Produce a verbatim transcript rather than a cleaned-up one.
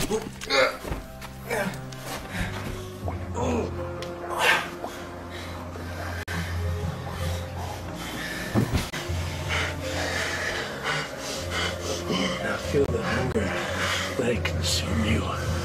Now feel the hunger. Let it consume you.